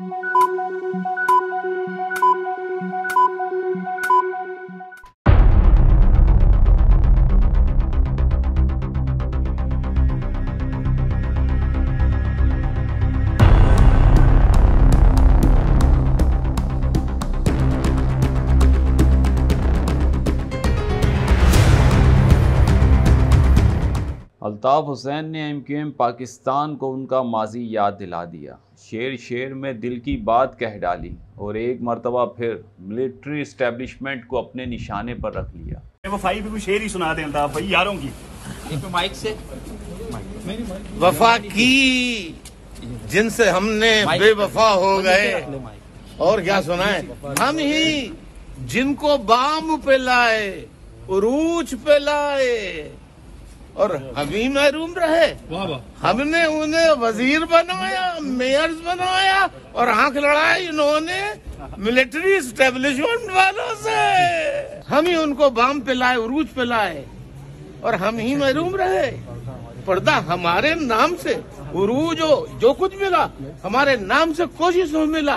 अल्ताफ हुसैन ने MQM पाकिस्तान को उनका माजी याद दिला दिया, शेर शेर में दिल की बात कह डाली और एक मरतबा फिर मिलिट्री इस्टेब्लिशमेंट को अपने निशाने पर रख लिया। वफाई भी कोई शेर ही सुना दें अल्ताफ भाई यारों की। माइक से वफा की जिनसे हमने बेवफा हो गए और क्या सुनाए, हम ही जिनको बाम पे लाए उरूज पे लाए और हम ही महरूम रहे। हमने उन्हें वजीर बनाया, मेयर्स बनाया और आंख लड़ाई इन्होंने मिलिट्री इस्टेब्लिशमेंट वालों से। हम ही उनको बाम पे लाए, उरूज पे लाए और हम ही महरूम रहे। पर्दा हमारे नाम से, उरूज जो कुछ मिला हमारे नाम से कोशिश में मिला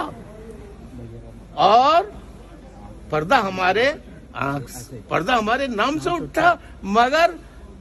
और पर्दा हमारे नाम से उठा, मगर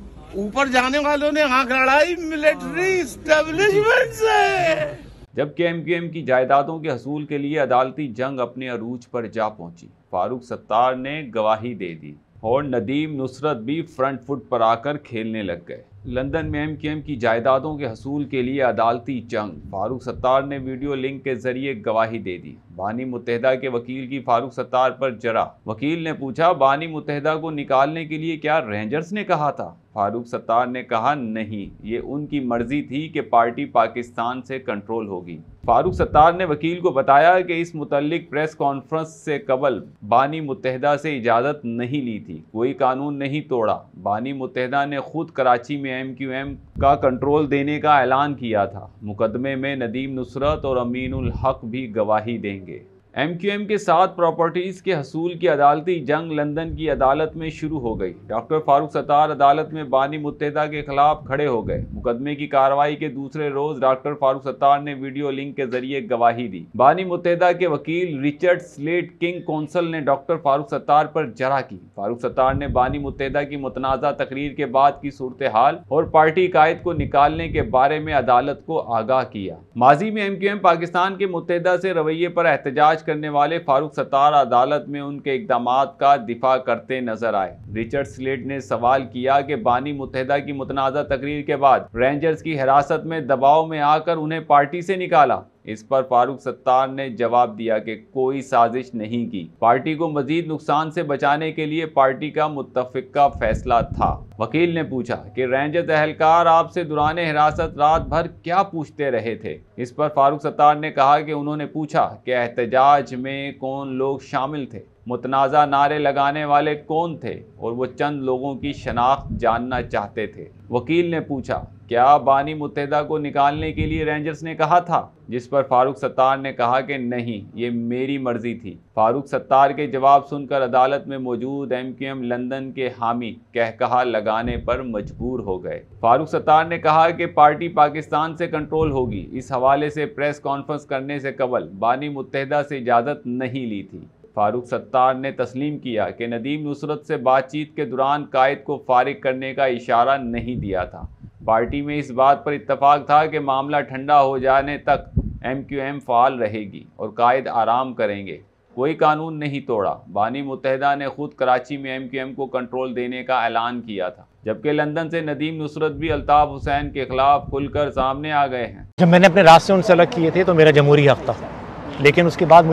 ऊपर जाने वालों ने आंख लड़ाई मिलिट्री इस्टेब्लिशमेंट से। जबकि MQM की जायदादों के हसूल के लिए अदालती जंग अपने अरूज पर जा पहुंची, फारूक सत्तार ने गवाही दे दी और नदीम नुसरत भी फ्रंट फुट पर आकर खेलने लग गए। लंदन में MQM की जायदादों के हसूल के लिए अदालती जंग, फारूक सत्तार ने वीडियो लिंक के जरिए गवाही दे दी। बानी मुत्तहिदा के वकील की फारूक सत्तार पर जरा। वकील ने पूछा, बानी मुत्तहिदा को निकालने के लिए क्या रेंजर्स ने कहा था? फारूक सत्तार ने कहा, नहीं, ये उनकी मर्जी थी कि पार्टी पाकिस्तान से कंट्रोल होगी। फारूक सत्तार ने वकील को बताया कि इस मुतल्लिक प्रेस कॉन्फ्रेंस से कबल बानी मुत्तहिदा से इजाज़त नहीं ली थी, कोई कानून नहीं तोड़ा। बानी मुत्तहिदा ने खुद कराची में MQM का कंट्रोल देने का ऐलान किया था। मुकदमे में नदीम नुसरत और अमीनुल हक भी गवाही देंगे। MQM के साथ प्रॉपर्टीज़ के हसूल की अदालती जंग लंदन की अदालत में शुरू हो गई। डॉक्टर फारूक सत्तार अदालत में बानी मुत्तहिदा के खिलाफ खड़े हो गए। मुकदमे की कार्रवाई के दूसरे रोज डॉक्टर फारूक सत्तार ने वीडियो लिंक के जरिए गवाही दी। बानी मुत्तहिदा के वकील रिचर्ड स्लेट किंग कौंसल ने डॉक्टर फारूक सत्तार पर जरा की। फारूक सत्तार ने बानी मुत्तहिदा की मुतनाज़ा तकरीर के बाद की सूरत हाल और पार्टी कायद को निकालने के बारे में अदालत को आगाह किया। माजी में MQM पाकिस्तान के मुत्तहिदा से रवैये पर एहतजाज करने वाले फारूक सत्तार अदालत में उनके इक़दामात का दिफा करते नजर आए। रिचर्ड स्लेट ने सवाल किया कि बानी मुत्तहिदा की मुतनाज़ा तकरीर के बाद रेंजर्स की हिरासत में दबाव में आकर उन्हें पार्टी से निकाला। इस पर फारूक सत्तार ने जवाब दिया कि कोई साजिश नहीं की, पार्टी को मजीद नुकसान से बचाने के लिए पार्टी का मुत्तफ़िका फैसला था। वकील ने पूछा कि रेंजर्स एहलकार आपसे दौरान हिरासत रात भर क्या पूछते रहे थे? इस पर फारूक सत्तार ने कहा कि उन्होंने पूछा कि एहतजाज में कौन लोग शामिल थे, मुतनाज़ा नारे लगाने वाले कौन थे और वो चंद लोगों की शनाख्त जानना चाहते थे। वकील ने पूछा, क्या बानी मुत्तहिदा को निकालने के लिए रेंजर्स ने कहा था? जिस पर फारूक सत्तार ने कहा कि नहीं, ये मेरी मर्जी थी। फारूक सत्तार के जवाब सुनकर अदालत में मौजूद MQM लंदन के हामी कहकहा लगाने पर मजबूर हो गए। फारूक सत्तार ने कहा कि पार्टी पाकिस्तान से कंट्रोल होगी। इस हवाले से प्रेस कॉन्फ्रेंस करने से कबल बानी मुत्तहिदा से इजाज़त नहीं ली थी। फारूक सत्तार ने तस्लीम किया कि नदीम नुसरत से बातचीत के दौरान कायद को फारिग करने का इशारा नहीं दिया था। पार्टी में इस बात पर इत्तफाक था कि मामला ठंडा हो जाने तक MQM फ़ाल रहेगी और कायद आराम करेंगे। कोई कानून नहीं तोड़ा। बानी मुत्तहिदा ने खुद कराची में MQM को कंट्रोल देने का ऐलान किया था, जबकि लंदन से नदीम नुसरत भी अल्ताफ हुसैन के खिलाफ खुलकर सामने आ गए हैं। जब मैंने अपने रास्ते उनसे अलग किए थे तो मेरा जमहूरी हक़ था, लेकिन उसके बाद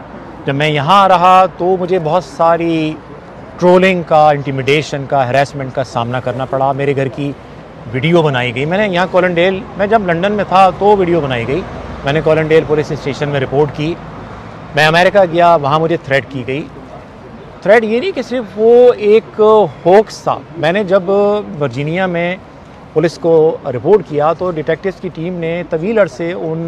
जब मैं यहाँ रहा तो मुझे बहुत सारी ट्रोलिंग का, इंटिमिडेशन का, हैरेसमेंट का सामना करना पड़ा। मेरे घर की वीडियो बनाई गई। मैंने यहाँ कॉलनडेल, मैं जब लंदन में था तो वीडियो बनाई गई। मैंने कॉलनडेल पुलिस स्टेशन में रिपोर्ट की। मैं अमेरिका गया, वहाँ मुझे थ्रेट की गई। थ्रेट ये नहीं कि सिर्फ वो एक होक्स था। मैंने जब वर्जीनिया में पुलिस को रिपोर्ट किया तो डिटेक्टिव्स की टीम ने तवील अरसे उन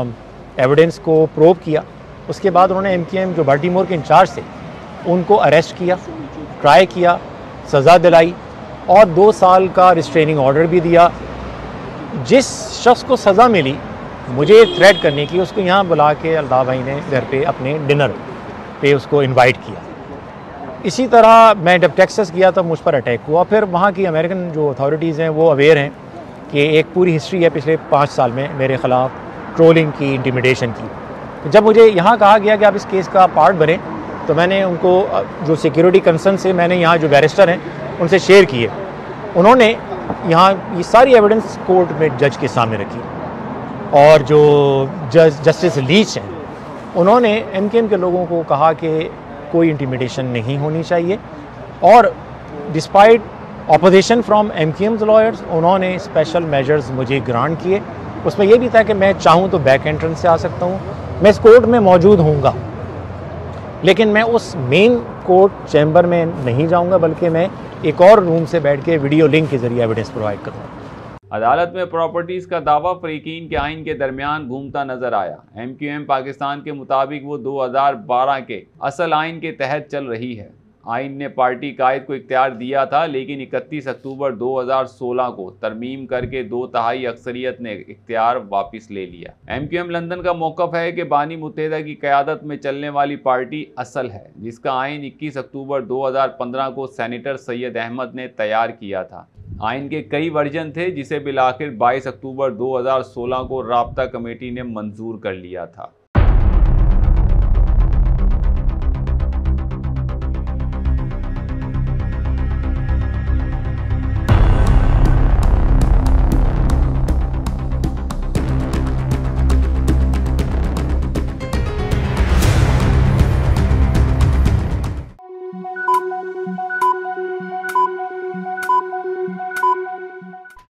एविडेंस को प्रोब किया। उसके बाद उन्होंने MQM जो बाल्टीमोर के इंचार्ज थे उनको अरेस्ट किया, ट्राई किया, सज़ा दिलाई और 2 साल का रिस्ट्रेनिंग ऑर्डर भी दिया। जिस शख्स को सज़ा मिली मुझे थ्रेट करने की, उसको यहाँ बुला के अल्ताफ़ भाई ने घर पे अपने डिनर पे उसको इनवाइट किया। इसी तरह मैं जब टेक्सास गया तब मुझ पर अटैक हुआ। फिर वहाँ की अमेरिकन जो अथॉरिटीज़ हैं वो अवेयर हैं कि एक पूरी हिस्ट्री है पिछले 5 साल में मेरे ख़िलाफ़ ट्रोलिंग की, इंटिमिडेशन की। जब मुझे यहाँ कहा गया कि आप इस केस का पार्ट बने, तो मैंने उनको जो सिक्योरिटी कंसर्न से मैंने यहाँ जो बैरिस्टर हैं उनसे शेयर किए। उन्होंने यहाँ ये सारी एविडेंस कोर्ट में जज के सामने रखी, और जो जस्टिस लीच हैं उन्होंने एमकेएम के लोगों को कहा कि कोई इंटिमिडेशन नहीं होनी चाहिए, और despite opposition from MQM's lawyers उन्होंने स्पेशल मेजर्स मुझे ग्रांट किए। उसमें यह भी था कि मैं चाहूँ तो बैक एंट्रेंस से आ सकता हूँ, मैं इस कोर्ट में मौजूद होऊंगा, लेकिन मैं उस मेन कोर्ट चैम्बर में नहीं जाऊंगा, बल्कि मैं एक और रूम से बैठ के वीडियो लिंक के जरिए एविडेंस प्रोवाइड करूँगा। अदालत में प्रॉपर्टीज का दावा फरीकीन के आइन के दरमियान घूमता नजर आया। एमक्यूएम पाकिस्तान के मुताबिक वो 2012 के असल आइन के तहत चल रही है। आइन ने पार्टी कायद को इख्तियार दिया था, लेकिन 31 अक्टूबर 2016 को तरमीम करके 2/3 अक्सरियत ने इख्तियार वापस ले लिया। एमक्यूएम लंदन का मौक़िफ़ है कि बानी मुत्तहिदा की क़यादत में चलने वाली पार्टी असल है, जिसका आइन 21 अक्टूबर 2015 को सेनेटर सैयद अहमद ने तैयार किया था। आइन के कई वर्जन थे, जिसे बिलाखिर 22 अक्टूबर 2016 को राब्ता कमेटी ने मंजूर कर लिया था।